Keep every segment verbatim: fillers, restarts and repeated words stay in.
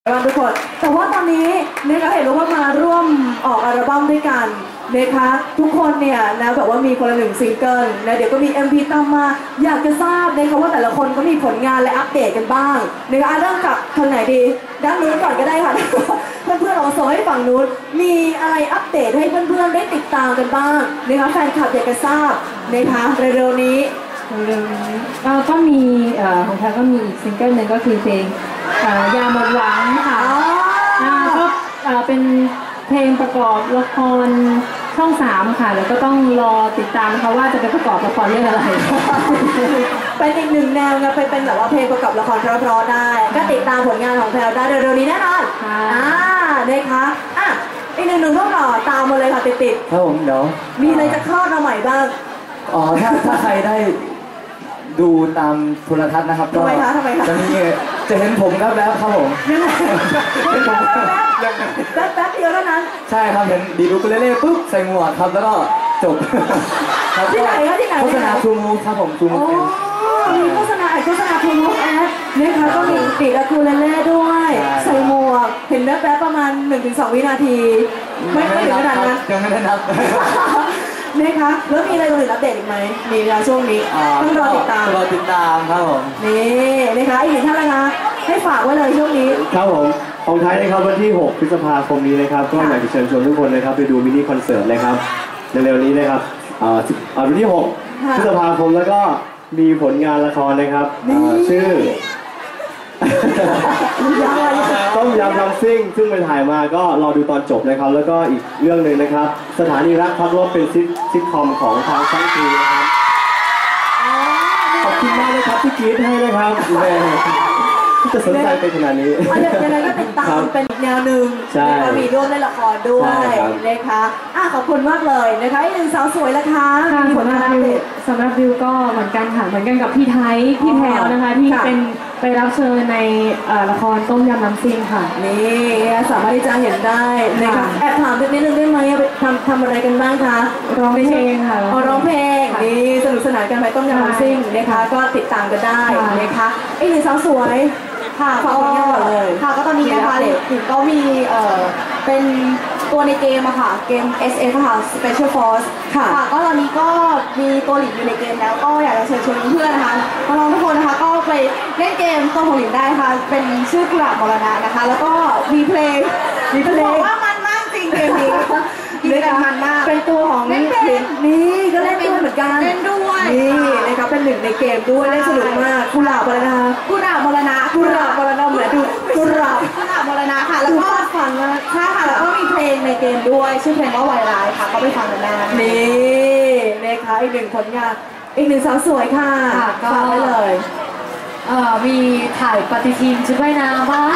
ทุกคนแต่ว่าตอนนี้นะคะเห็นว่ามาร่วมออกอัลบั้มด้วยกันนะคะทุกคนเนี่ยนะแบบว่ามีคนละหนึ่งซิงเกิลนะเดี๋ยวก็มี เอ็ม พี ตามมาอยากจะทราบนะคะว่าแต่ละคนก็มีผลงานและอัปเดตกันบ้างนะคะเริ่มกับคนไหนดีด้านนู้นก่อนก็ได้ค่ะเพื่อนๆเราโซ่ให้ฝั่งนู้นมีอะไรอัปเดตให้เพื่อนๆได้ติดตามกันบ้างนะคะแฟนคลับอยากจะทราบนะคะเร็วๆนี้เร็วๆนี้ก็มีของแพรก็มีอีกซิงเกิลหนึ่งก็คือเพลงยาหมดหวังค่ะก็เป็นเพลงประกอบละครช่องสามค่ะแล้วก็ต้องรอติดตามนะคะว่าจะไปประกอบละครเรื่องอะไรเป็นอีกหนึ่งแนวนะไปเป็นแบบว่าเพลงประกอบละครเพราะๆได้ก็ติดตามผลงานของแพรได้เร็วๆนี้แน่นอนอ่านะคะอ่ะอีกหนึ่งหนุ่มต้องรอตามมาเลยค่ะติดๆครับผมเดี๋ยวมีอะไรจะคลอดมาใหม่บ้างอ๋อถ้าถ้าใครได้ดูตามโทรทัศน์นะครับก็จะมีจะเห็นผมครับแล้วครับผมยังไงแป๊บแป๊บเดียวเท่านั้นใช่ครับเห็นดีดูกุเลเล่ปุ๊บใส่หมวกครับแล้วก็จบที่ไหนคะที่ไหนโฆษณาทูมูครับผมทูมูมีโฆษณาโฆษณาทูมูแอดนะคะก็มีติดอะคูเลเล่ด้วยใส่หมวกเห็นแป๊บๆประมาณ หนึ่งถึงสอง วินาทีไม่ไม่ถึงขนาดนั้นยังไม่ได้นับนะคะแล้วมีอะไรอื่นอัปเดตอีกไหมมีในช่วงนี้ต้องรอติดตามรอติดตามครับผมนี่นะคะอีกหนึ่งท่านนะคะให้ฝากไว้เลยช่วงนี้ครับผมของท้ายนะครับวันที่หกพฤษภาคมนี้นะครับก็อยากจะเชิญชวนทุกคนนะครับไปดูมินิคอนเสิร์ตนะครับเร็วๆนี้นะครับวันที่หกพฤษภาคมแล้วก็มีผลงานละครนะครับชื่อต้มยำลำซิ่งซึ่งไปถ่ายมาก็รอดูตอนจบนะครับแล้วก็อีกเรื่องหนึ่งนะครับสถานีรักพักรบเป็นซิทคอมของทางช่องทีนะครับขอบคุณมากเลยครับที่กรี๊ดให้นะครับแม่ที่จะสนใจไปขนาดนี้ยังไงก็ติดตามเป็นแนวหนึ่งนะคะมีร่วมในละครด้วยนะคะอ่ะขอบคุณมากเลยนะคะอีกหนึ่งสาวสวยละคะสำหรับวิวสำหรับวิวก็เหมือนกันค่ะเหมือนกันกับพี่ไทยพี่แพรวนะคะที่เป็นไปรับเชิญในละครต้มยำน้ำซิ่งค่ะนี่สามารถที่จะเห็นได้นะคะแอบถามนิดนึงได้ไหมไปทำทำอะไรกันบ้างคะร้องเพลงค่ะร้องเพลงนี่สนุกสนานกันไปต้มยำน้ำซิ่งนะคะก็ติดตามกันได้นะคะอีกหนึ่งสาวสวยค่ะก็เลยค่ะก็ตอนนี้นะคะถึงก็มีเอ่อเป็นตัวในเกมอะค่ะเกม เอส เอฟ ค่ะ Special Force ค่ะก็ตอนนี้ก็มีตัวหลินอยู่ในเกมแล้วก็อยากจะเชิญชวนเพื่อนนะคะน้องๆทุกคนนะคะก็ไปเล่นเกมตัวของหลินได้ค่ะเป็นชื่อกุหลาบมรณะนะคะแล้วก็มีเพลงมีเพลงบอกว่ามันมากจริงเกมนี้เล่นมันมากเป็นตัวของนี่ก็เล่นด้วยเหมือนกันเล่นด้วยนี่นะคะเป็นหนึ่งในเกมด้วยเล่นสนุกมากกุหลาบมรณะกุหลาบมรณะกุหลาบมรณะเหมือนดูกุหลาบกุหลาบมรณะค่ะแล้วก็ฟังนะใช่ค่ะแล้วก็มีเพลงในเกมด้วยชื่อเพลงว่าไวรัสค่ะก็ไปฟังกันได้นี่นะคะอีกหนึ่งผลงานอีกหนึ่งสาวสวยค่ะฟังได้เลยเอ่อมีถ่ายปฏิทินชุดว่ายน้ำบ้าง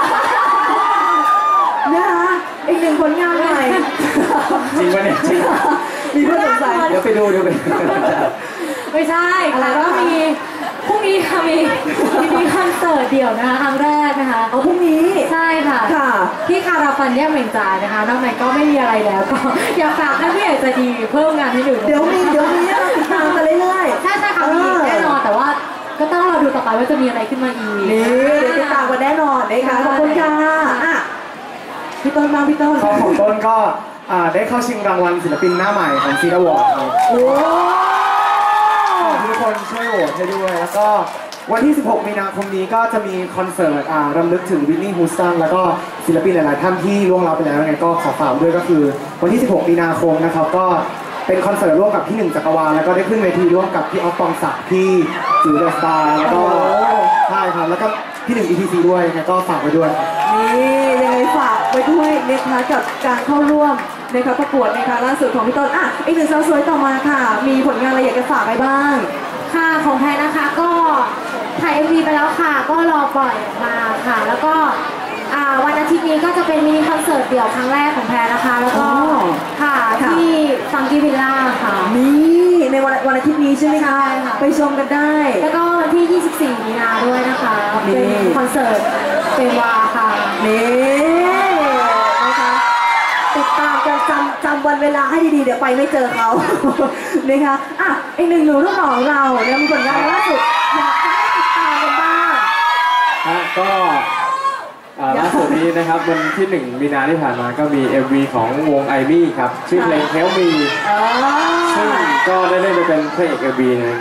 นะคะอีกหนึ่งผลงานใหม่จริงปะเนี่ยจริงมีเพื่อนสงสัยเดี๋ยวไปดูเดี๋ยวไปไม่ใช่ค่ะก็มีพรุ่งนี้ค่ะมีมีคอนเสิร์ตเดี่ยวนะคะครั้งแรกนะคะเอาพรุ่งนี้ใช่ค่ะค่ะที่คาราฟันแยกเมงจ่ายนะคะนอกนั้นก็ไม่มีอะไรแล้วก็อยากฝากให้ผู้ใหญ่ใจดีเพิ่มงานให้หนูเดี๋ยวมีเดี๋ยวมีเราติดตามกันเรื่อยๆใช่ใช่ค่ะมีแน่นอนแต่ว่าก็ต้องรอดูต่อไปว่าจะมีอะไรขึ้นมาอีกนี่เดี๋ยวติดตามกันแน่นอนนะคะขอบคุณค่ะอ่ะพี่ต้นมาพี่ต้นของต้นก็ได้เข้าชิงรางวัลศิลปินหน้าใหม่ของซีดาวอร์ดครับโอ้ทุกคนช่วยโหวตให้ด้วยแล้วก็วันที่สิบหกมีนาคมนี้ก็จะมีคอนเสิร์ตรำลึกถึงวินนี่ฮูสตันแล้วก็ศิลปินหลายๆท่านที่ล่วงลับไปแล้วไงก็ขอฝากด้วยก็คือวันที่สิบหกมีนาคมนะครับก็เป็นคอนเสิร์ตร่วมกับพี่หนึ่งจักรวาลแล้วก็ได้ขึ้นเวทีร่วมกับพี่ออฟปองศักดิ์พี่จิ๋วเดอะสตาร์แล้วก็ใช่ครับแล้วก็พี่หนึ่ง อี ที ซี ด้วยไงก็ฝากไว้ด้วยนี่ยังไงฝากไว้ด้วยนะคะกับการเข้าร่วมนะคะประกวดนะคะล่าสุดของพี่ต้นอ่ะอีกหนึ่งสาวสวยต่อมาค่ะมีผลงานอะไรอยากจะฝากไปบ้างค่ะของแพรนะคะก็ถ่าย เอ็ม วี ไปแล้วค่ะก็รอปล่อยมาค่ะแล้วก็วันอาทิตย์นี้ก็จะเป็นมินิคอนเสิร์ตเดี่ยวครั้งแรกของแพรนะคะแล้วก็ค่ะที่ฟังกี้วิลล่าค่ะนี่ในวันวันอาทิตย์นี้ใช่ไหมคะไปชมกันได้แล้วก็วันที่ยี่สิบสี่มีนาด้วยนะคะเป็นคอนเสิร์ตเป็นวาค่ะนี่นะคะติดตามกันจำจำวันเวลาให้ดีๆเดี๋ยวไปไม่เจอเขานะคะอ่ะอีกหนึ่งหนูรุ่นของเราเนี่ยมีผลงานล่าสุดอยากให้ติดตามกันบ้างก็อ่าล่าสุดนี้นะครับวันที่หนึ่งมีนาที่ผ่านมาก็มี เอ็ม วี ของวงไอมี่ครับชื่อเพลง Help Me ซึ่งก็ได้เล่นไปเป็นพระเอก เอ็ม วี นึง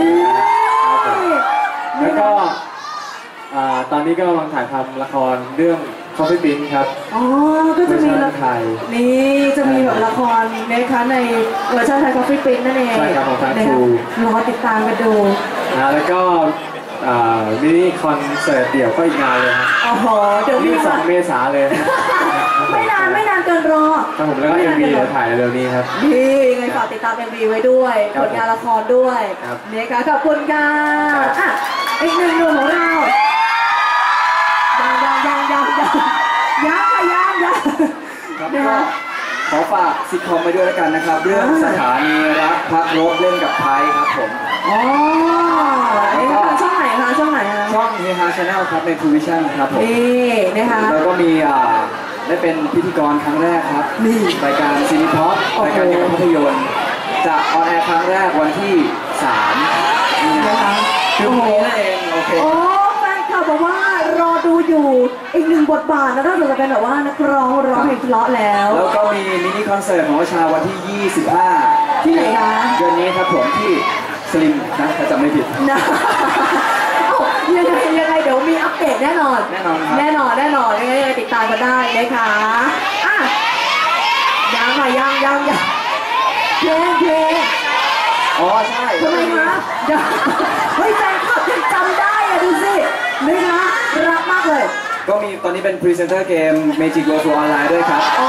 แล้วก็อ่าตอนนี้ก็กำลังถ่ายทำละครเรื่อง Coffee Prince ครับอ๋อก็จะมีเวอร์ชันไทยนี่จะมีแบบละครนะคะในเวอร์ชันไทย Coffee Prince นั่นเองใช่ครับของทางนะทรูคะรอติดตามกันดูนะแล้วก็มินิคอนเสิร์ตเดี่ยวก็อีกนานเลยครับโอ้โหเดี๋ยวมียี่สิบสอมางเมษาเลยนะไม่นานไม่นานเกินรอครับผมแล้วก็ เอ็ม วี เดี๋ยวถ่ายเร็วนี้ครับดียังไงฝากติดตาม เอ็ม วี ไว้ด้วยครัผบลงานละครด้วยครับเนี่ยค่ะขอบคุณค่ะอ่ะอีกหนึ่งหนุ่มของเรายังยังยังยังยังยังค่ะยังยังครับนะก็คะขอฝากซิทคอมไปด้วยแล้วกันนะครับ เรื่องสถานีรักพักรบเล่นกับไทยครับผมอ๋อเอ๊ะทางช่องไหนคะช่องไหนคะช่องเฮฮาชาแนลครับในทูวิชั่นครับผมนี่นะคะแล้วก็มีอ่าได้เป็นพิธีกรครั้งแรกครับนี่รายการซีนิพ็อปโอ้โหรายการเกี่ยวกับภาพยนตร์จะออนแอร์ครั้งแรกวันที่สามนี่นะนะคะคือพรุ่งนี้นั่นเองโอเคโอ้แฟนคลับบอกว่ารอดูอยู่อีกหนึ่งบทบาทนะนอกจากจะเป็นแบบว่านักร้องร้องเพลงเพราะแล้วแล้วก็มีมินิคอนเสิร์ตของวชาวันที่ ยี่สิบห้าที่ไหนคะเดือนนี้ครับผมที่สลิมนะถ้าจำไม่ผิดนะเอ้ายังไงยังไงเดี๋ยวมีอัปเดตแน่นอนแน่นอนครับแน่นอนแน่นอนยังไงยังไงติดตามกันได้นะคะอ่ะยังค่ะยังยังยังเพลงเพลงอ๋อใช่ทำไมคะยังเฮ้ยแฟนคลับยังจำได้อะดูสินะคะรักมากเลยก็มีตอนนี้เป็นพรีเซนเตอร์เกม Magic Go To Online ด้วยครับอ๋อ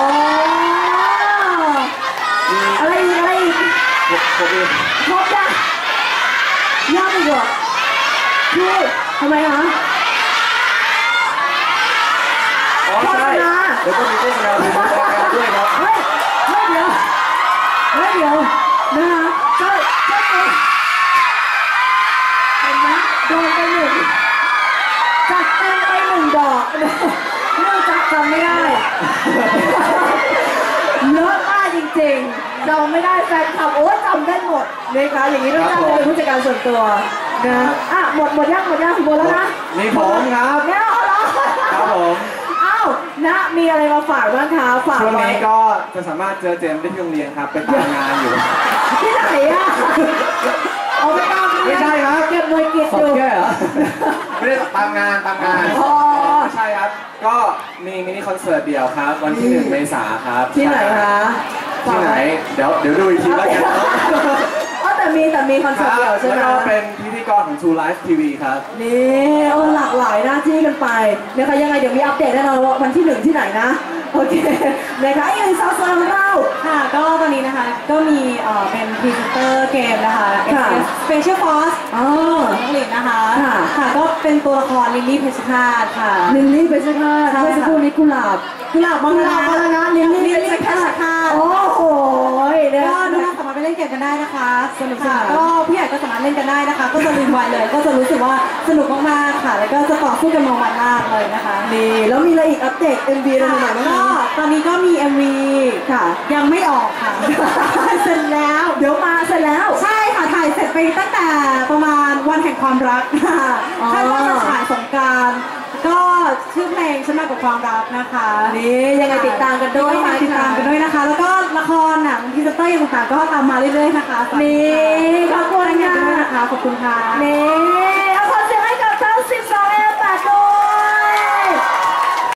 มีอะไรอีกอะไรอีกผมมีครบยังยังอีกเหรอคือทำไมคะอ๋อใช่แล้วก็มีโฆษณาเป็นรายการด้วยครับเฮ้ยเฮ้ยเดี๋ยวเฮ้ยเดี๋ยวนะคะเจ้าเจ้าตัวเห็นไหมโดนไปหนึ่งจัดเต็มไปหนึ่งดอกเนื่องจากจำไม่ได้เยอะมากจริงๆจำไม่ได้แฟนคลับโอ้จำได้หมดนะคะอย่างนี้ต้องจ้างเป็นผู้จัดการส่วนตัวนะอ่ะหมดหมดยังหมดยังหมดแล้วนะมีผมครับเนี่ยเอาละครับผมอ้าวนะมีอะไรมาฝากบ้างคะฝากช่วงไว้นี้ก็จะสามารถเจอเจมส์ได้ที่โรงเรียนครับ ไปตามงานอยู่ที่ไหนอ่ะเอาไปตามงานไม่ใช่ครับเก็บหน่วยกิจสออบ ยู่แก้เหรอ ไม่ได้ตามงานตามงานอ๋อไม่ใช่ครับ ก็มีมินิคอนเสิร์ตเดี่ยวครับ วันที่หนึ่งเมษาครับที่ไหนคะที่ไหน เดี๋ยวเดี๋ยวดูอีกทีแล้วกันอ๋อแต่มีแต่มีคอนคเสิร์ตรับเดียวใช่ไหมแล้วก็เป็นพิธีกรของ True Life ที วี ครับนี่โอ้หลากหลายหน้าที่กันไปนะคะยังไงเดี๋ยวมีอัปเดตแน่นอนว่าวันที่หนึ่งที่ไหนนะโอเคนะคะไอ้ยังสาวสวยของเราค่ะก็ตอนนี้นะคะก็มีเอ่อเป็นพรีเซนเตอร์เกมนะคะค่ะ Special Force อ๋อน้องหลินนะคะค่ะค่ะก็เป็นตัวละครลิลลี่เพชรฆาตค่ะลิลลี่เป็นใช่ไหมใช่เมื่อสักครู่นี้กุหลาบกุหลาบมกุรหลาบณะมรณะลิลลี่ลิลเป็นลี่เพชรฆาตโอ้โหนะก็คะทุกท่านสามารถไปเล่นเกมกันได้นะคะสนุกสค่ะนานก็ผู้ใหญ่ก็สามารถเล่นกันได้นะคะ ก็จะลืมวัยเลย ก็จะรู้สึกว่าสนุกมากๆค่ะ แล้วก็จะต่อสู้กันมาวันมากเลยนะคะนี่แล้วมีอะไรอีกอัปเดต เอ็ม วี อะไรใหม่ๆบ้างก็คะตอนนี้ก็มี เอ็ม วีค่ะยังไม่ออกค่ะเสร็จแล้ว เดี๋ยวมาเสร็จแล้วใช่ค่ะถ่ายเสร็จไปตั้งแต่ประมาณวันแห่งความรักค่ะอ๋อคาดว่าจะฉายสงกรานต์ก็ชื่อเพลงฉันมากับความรักนะคะนี่ยังไงติดตามกันด้วยก็ฝากติดตามกันด้วยนะคะ แล้วก็ละครหนังพรีเซนเตอร์ต่างๆก็ตามมาเรื่อยๆนะคะนี่ขอบคุณงาค่ะนด้วยนะคะขอบคุณค่ะนี่